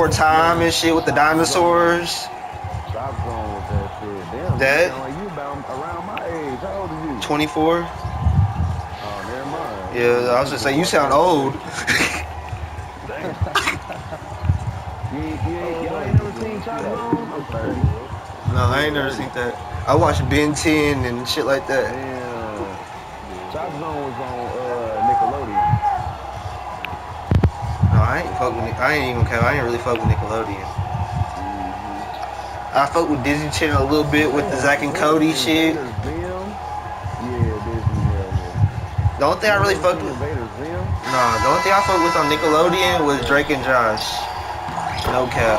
Before Time and shit with the dinosaurs. Drop Zone with that shit. Damn, That? you sound like you about around my age. How old are you? 24. Oh, never mind. Yeah, I was just saying, you sound old. Damn. Y'all ain't never seen Drop Zone? I'm 30. No, I ain't never seen that. I watched Ben 10 and shit like that. Damn. Drop Zone was on Nickelodeon. No, I ain't fuck with I ain't even care. I ain't really fuck with Nickelodeon. I fuck with Disney Channel a little bit with the Zack and Cody shit. Yeah, Disney. The only thing I really fucked with. Invader Zim. Nah, the only thing I fucked with on Nickelodeon was Drake and Josh. No cap.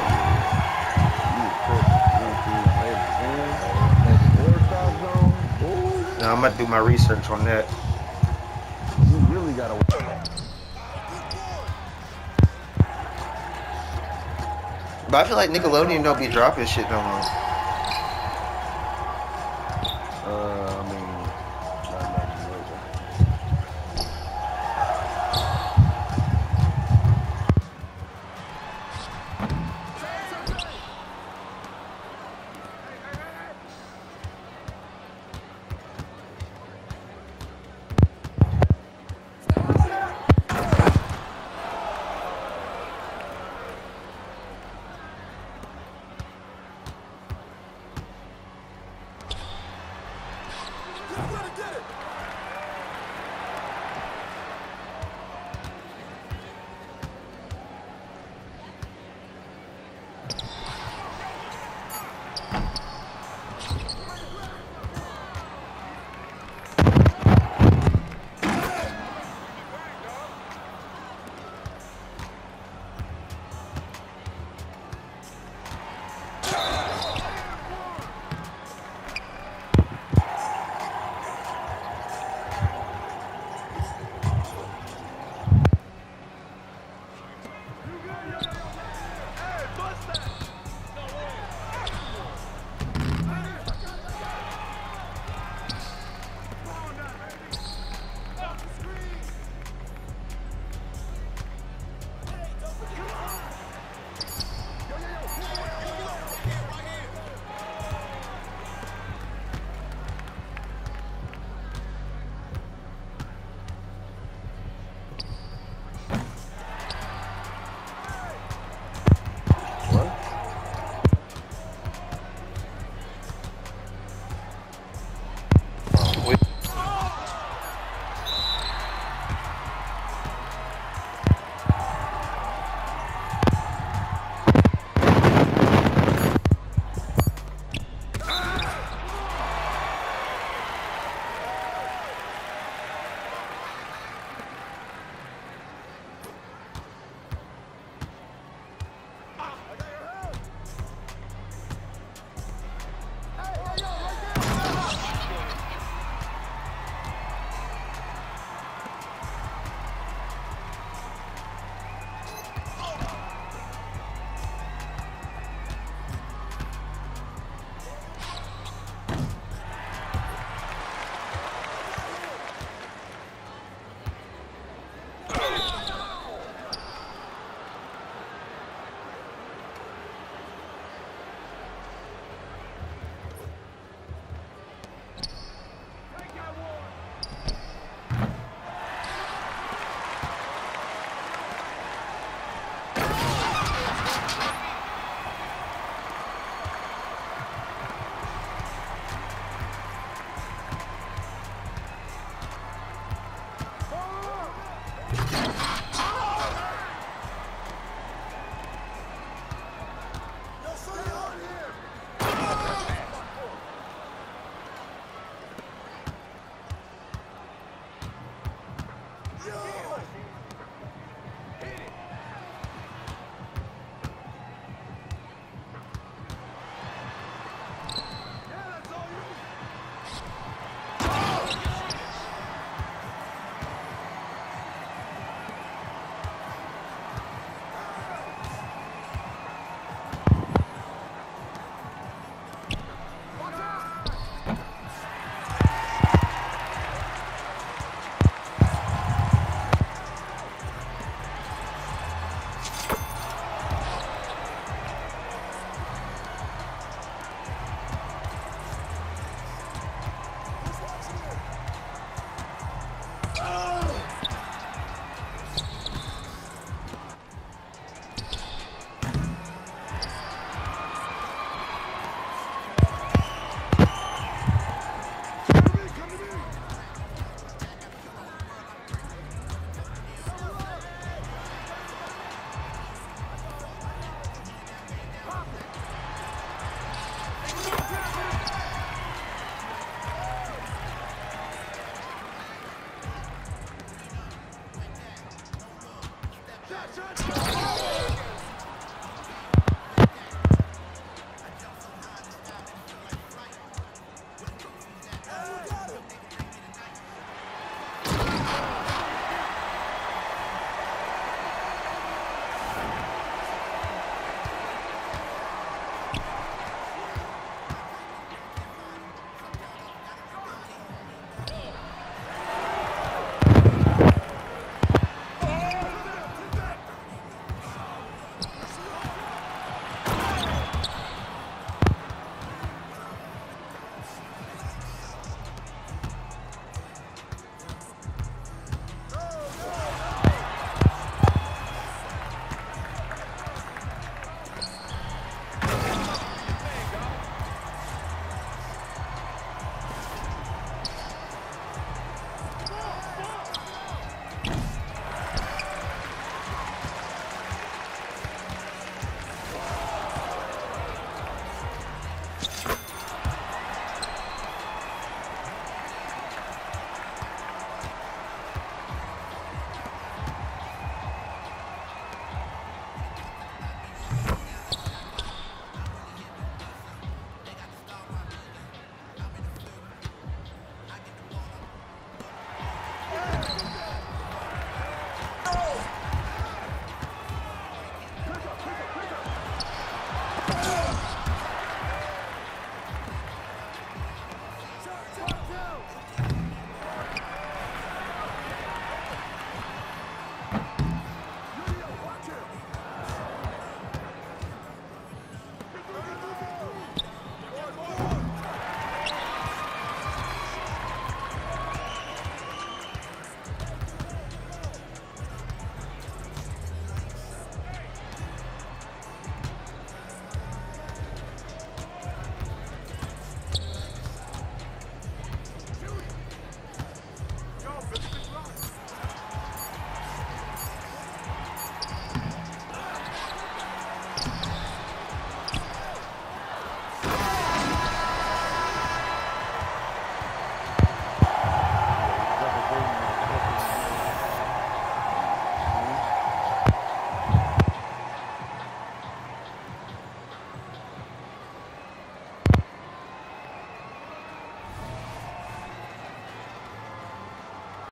Now I'm about to do my research on that. You really gotta. But I feel like Nickelodeon don't be dropping shit no more.